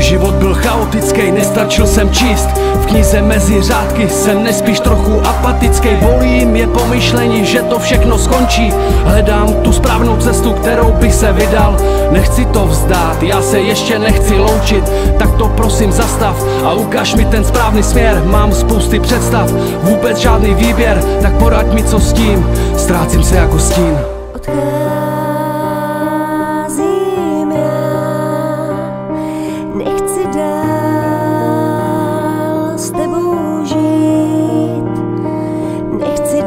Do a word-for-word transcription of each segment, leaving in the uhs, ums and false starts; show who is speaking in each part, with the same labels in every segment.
Speaker 1: život byl chaotický, nestačil jsem číst. V knize mezi řádky jsem nespíš trochu apatický. Bolí mě pomyšlení, že to všechno skončí. Hledám tu správnou cestu, kterou bych se vydal. Nechci to vzdát, já se ještě nechci loučit. Tak to prosím zastav a ukaž mi ten správný směr. Mám spousty představ, vůbec žádný výběr. Tak poraď mi, co s tím, ztrácím se jako stín.
Speaker 2: Odcházím já, nechci dál s tebou žít, nechci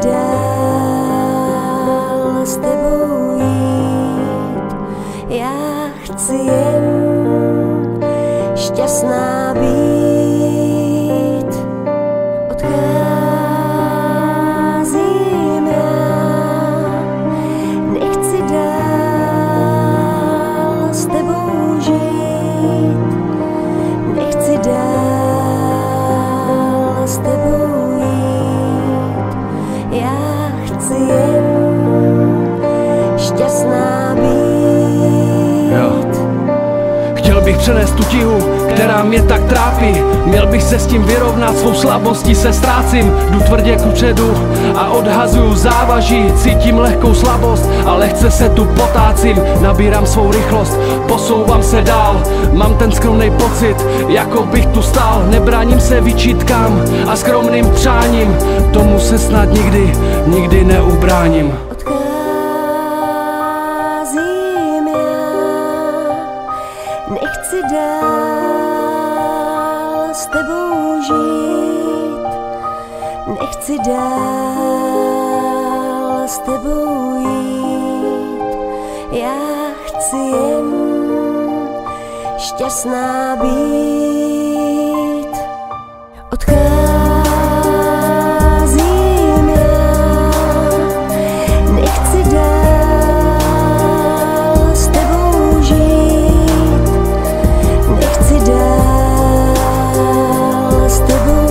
Speaker 2: dál s tebou jít. Já chci jen šťastná být. Odcházím já, nechci dál s tebou žít, nechci dál s tebou jít. Já chci jen šťastná být.
Speaker 1: Jo. Chtěl bych přenést tu tíhu, která mě tak trápí. Měl bych se s tím vyrovnat, svou slabostí se ztrácím. Jdu tvrdě kupředu a odhazuju závaží. Cítím lehkou slabost a lehce se tu potácím. Nabírám svou rychlost, posouvám se dál. Mám ten skromný pocit, jako bych tu stál. Nebráním se vyčítkám a skromným přáním. Tomu se snad nikdy, nikdy neubráním.
Speaker 2: Odcházím já, nechci dál s tebou žít, nechci dál s tebou jít. Já chci jen šťastná být. Odcházím já, nechci dál s tebou žít, nechci dál s tebou